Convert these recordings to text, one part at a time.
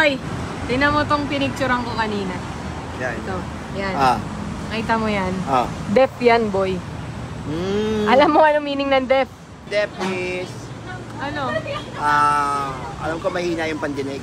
Boy, tingnan mo tong pinicturean ko kanina. Yan. Ito, yan. Nakita mo yan? Deaf yan, boy. Alam mo ano meaning ng deaf? Deaf is... Ano? Alam ko mahina yung pandinig.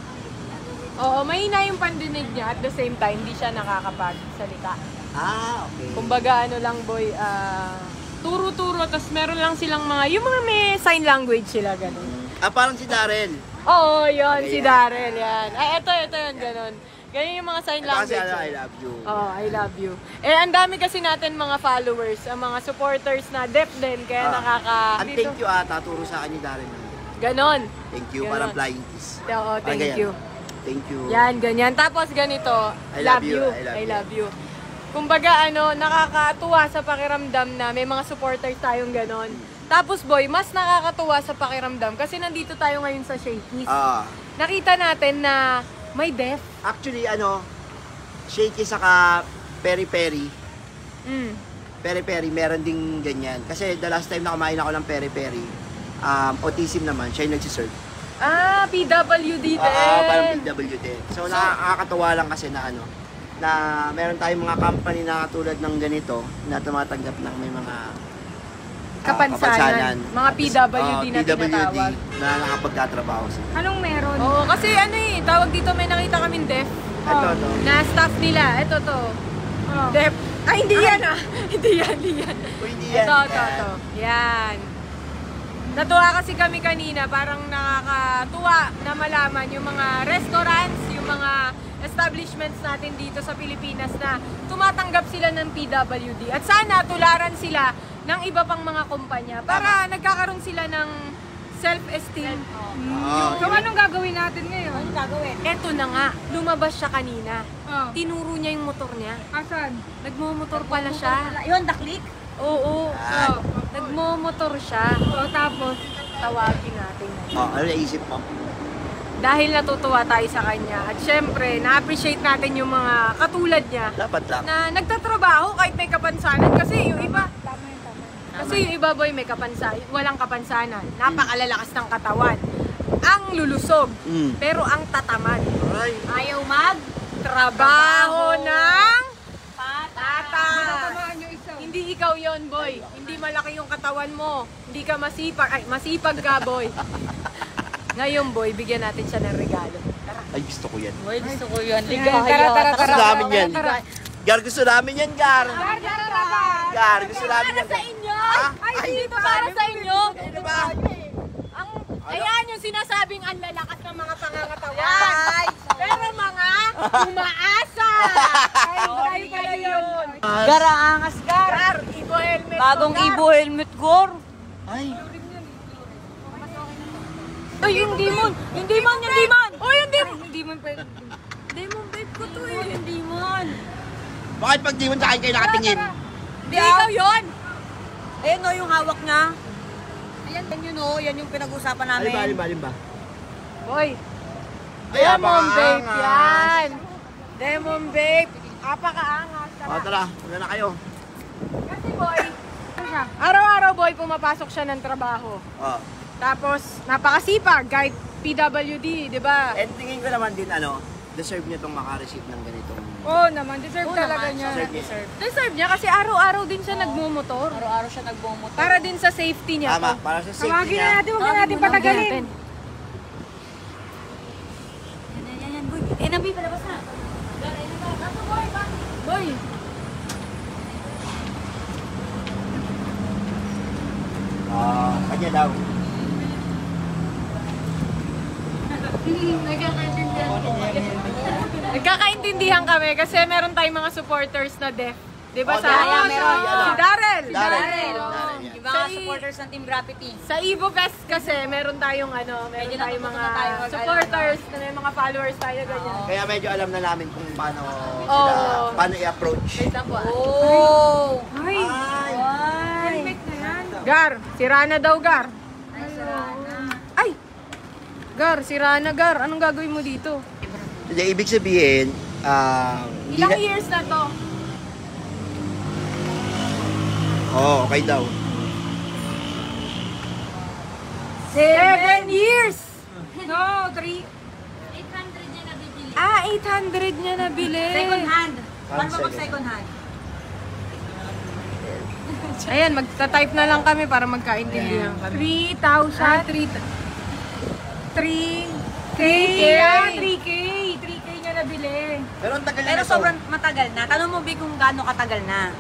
Oo, mahina yung pandinig niya at the same time, hindi siya nakakapagsalita. Okay. Kumbaga ano lang, boy, turo-turo, tapos meron lang silang yung mga may sign language sila, ganun. Parang si Darrell. Oo, yun, si Darrell, yan. Ito yun, ganun. Ganyan yung mga sign language. Kasi I love you. I love you. Ang dami kasi natin mga followers, mga supporters na deaf din, kaya Ang thank you taturo sa akin ni Darrell. Ganon. Thank you, parang flying kiss. Oo, thank you. Thank you. Yan, ganyan. Tapos ganito, I love you. Kumbaga nakakatuwa sa pakiramdam na may mga supporters tayong ganon. Tapos boy, mas nakakatuwa sa pakiramdam kasi nandito tayo ngayon sa Shakey's. Nakita natin na may deaf. Actually, Shakey saka peri-peri. Peri-peri, meron ding ganyan. Kasi the last time na kumain ako ng peri-peri, autism naman, siya yung nagsiserve. PWD din. Parang PWD. So, nakakatuwa lang kasi na na meron tayong mga company na katulad ng ganito na tumatanggap ng may mga kapansanan. Mga PWD na tinatawag. Na nakapagtatrabaho sila. Anong meron? Oo, kasi tawag dito may nakita kaming deaf. Ito. Na staff nila. Ito to. Deaf. Hindi yan Hindi yan. Hindi yan. Ito. Yan. Natuwa kasi kami kanina, parang nakakatuwa na malaman yung mga restaurants, yung mga establishments natin dito sa Pilipinas na tumatanggap sila ng PWD. At sana tularan sila ng iba pang mga kumpanya para nagkakaroon sila ng self-esteem. So anong gagawin natin ngayon? Anong gagawin? Eto na nga, lumabas siya kanina. Tinuro niya yung motor niya. Asan? Nagmumotor pala siya. Yun, daklik? Oo. Nagmumotor siya. Tapos, tawagin natin. Ano naisip mo? Dahil natutuwa tayo sa kanya. At syempre, na-appreciate natin yung mga katulad niya. Dapat lang. Na nagtatrabaho kahit may kapansanan. Kasi yung iba, boy, may kapansanan. Walang kapansanan. Napakalalakas ng katawan. Ang lulusog. Pero ang tatamad. Ayaw mag-trabaho ng pata. Hindi ikaw yon, boy. Hindi malaki yung katawan mo. Hindi ka masipag. Masipag ka, boy. Ngayon, boy, bigyan natin siya ng regalo. Tara. Ay, gusto ko yan. Boy, gusto ko yun. Tara. Gusto namin yan. Gar, gusto namin yan, Gar. Gar, gusto namin yan. Para sa inyo. Ay, dito para sa inyo. Ano ba? Ayan yung sinasabing ang lalakas ng mga pangangatawan. Pero mga umaasa. Ay, pala yun. Gar, angas, Gar. Ibo helmet. Bagong Ibo helmet, Gar. Ay. Ay, yung demon. Yung demon. Oh, yung demon. Demon babe ko to eh. Yung demon. Bakit pag di mo sa akin kayo nakatingin? Hindi ikaw yun. Ayun o, yung hawak niya. Ayan, yun o. Yan yung pinag-usapan namin. Alin ba? Boy. Ay, Demon babe apakaangas. yan. Demon babe. Apakaangas. Tara, una na kayo. Kasi boy, araw-araw boy, pumapasok siya ng trabaho. Tapos, napakasipag kahit PWD, di ba? And tingin ko naman din, deserve niya itong makareceive ng ganitong... Oo naman, deserve talaga niya. Deserve niya kasi araw-araw din siya nagmumotor. Araw-araw siya nagbumotor. Para din sa safety niya. Tama, para sa safety Tawagin niya. na natin, huwag na natin patagalin. Yan, boy. Nabi, palabas na. Boy. Kanya daw. Nagkakaintindihan kami kasi meron tayong mga supporters na deaf. Di ba sa meron. Si Darrell. Yung mga supporters ng Team Graffiti. Sa Evo Fest kasi meron tayong meron tayong mga supporters, na may mga followers tayo ganyan. Kaya medyo alam na namin kung paano paano i-approach. Oh! Ay! Gar, sira na daw, Gar. Ay! Gar, sira na, Gar. Anong gagawin mo dito? Hindi, ibig sabihin, Ilang years na to? Okay daw. 7 years! No, 3. 800 800 niya nabili. Second hand. Paano ba second. mag second hand? Ayan, magta-type na lang kami para magkaintindihan kami. 3,000? 3K. 3K. 3K niya nabili. Pero ang tagal Pero na to. sobrang matagal na. Tanong mo, Big, kung gaano katagal na.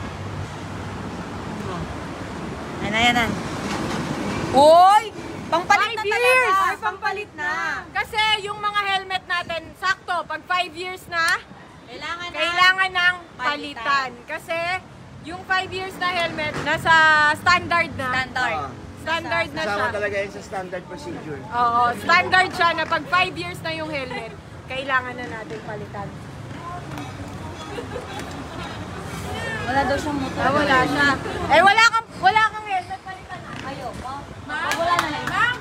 Ayan na, yan na. Uy! Pampalit na 5 talaga. years! Ay, pampalit na. Kasi yung mga helmet natin, sakto, pag 5 years na, Kailangan ng palitan. Kasi yung 5 years na helmet, nasa standard na. standard. Standard na siya. Kasama talaga yun sa standard procedure. Oo, standard siya na pag 5 years na yung helmet, kailangan na natin palitan. Wala daw siyang motor. Wala siya. Eh, wala kang helmet, palitan na. Ayoko. Ma'am? Wala na lang. Ma'am?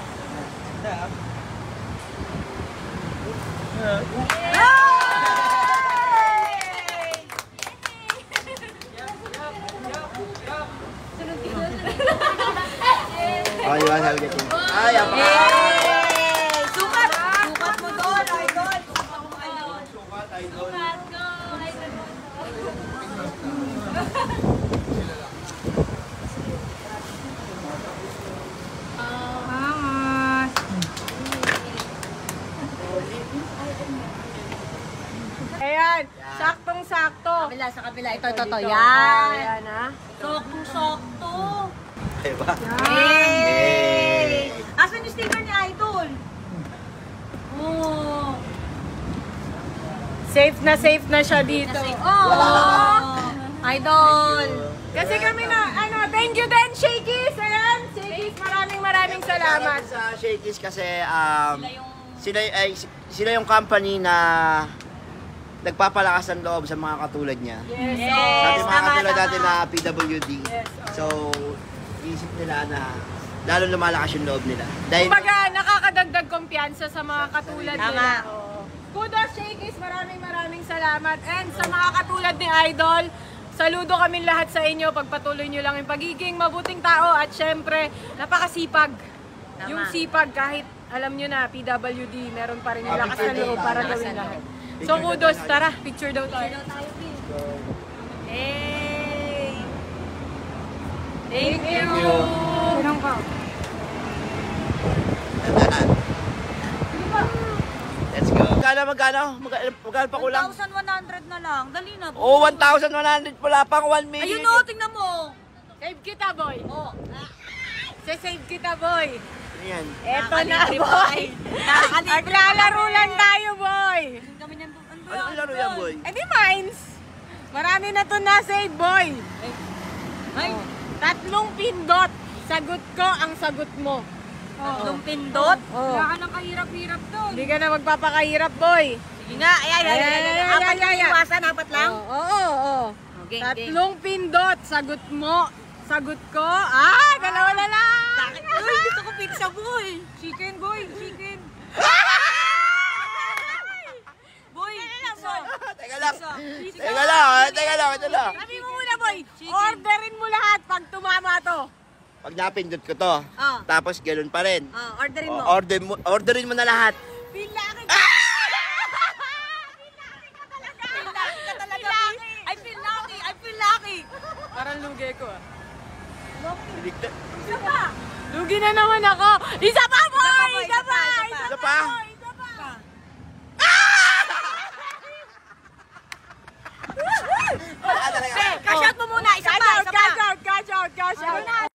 Oh, you want helmet yun? Ay, apa. Yay! Sukat! Sukat mo doon, idol! Sukat mo, idol! Sukat, idol. Ayan, saktong-sakto. Sa kabila. Ito. Dito. Yan! Ayan, ha? Soktong-sokto! Diba? Yay! Asan yung sticker ni Idol? Oh! Safe na siya dito. Oh! Idol! Kasi kami na, thank you din, Shakey's. Ayan, Shakey's, maraming salamat. Sa Shakey's kasi sila yung company na nagpapalakas ng loob sa mga katulad niya. Yes. Sa ating mga tama, katulad tama. natin na PWD. Yes, So, isip nila na lalo lumalakas yung loob nila. Dahil Kumbaga, nakakadagdag kumpiyansa sa mga katulad Tama. nila. Oo. Kudos, Shakey's, maraming salamat. And sa mga katulad ni Idol, saludo kami lahat sa inyo. Pagpatuloy nyo lang yung pagiging mabuting tao at syempre, napakasipag. Tama. Yung sipag, kahit alam nyo na, PWD, meron pa rin yung lakas na loob para gawin lahat. So kudos, tara, picture daw tayo. Hey! Thank you! Sinong ka? let's go. Magkano pa kulang? 1,100 na lang. Dali na. Oh, 1,100 pala pang 1 million. Ayun o, tingnan mo. Save kita, boy! Oh. Save kita, boy! Yan. Eto na, Nakakalibre boy! pa eh. Nakakalibre Maglalaro lang tayo, boy! Kami nyan doon. Ano ang laro yan, boy? Eh di mines! Marami na to na-save, boy! Ay, 3 pindot! Sagot ko ang sagot mo. tatlong pindot. Oh. ka nang kahirap-hirap doon. Hindi ka na magpapakahirap, boy! Sige nga, apat lang iwasan, apat lang. Oo. Okay, 3 pindot! Sagot mo! Sagot ko! Dalawa na lang! Uy, gusto ko pizza, boy. Chicken, boy! Chicken! Boy, pizza. Teka lang. Pizza. Teka lang, ito lang. Sabi mo muna, boy! Orderin mo lahat pag tumama to! Pag napindot ko to, Oh. tapos ganoon pa rin. Orderin mo. Orderin mo na lahat. Pilaki ka talaga. I feel lucky. I feel lucky. Parang lugi ko ah. Biligtad. Isa pa. Lugi na naman ako! Isa pa, boy! Isa pa. Isa pa?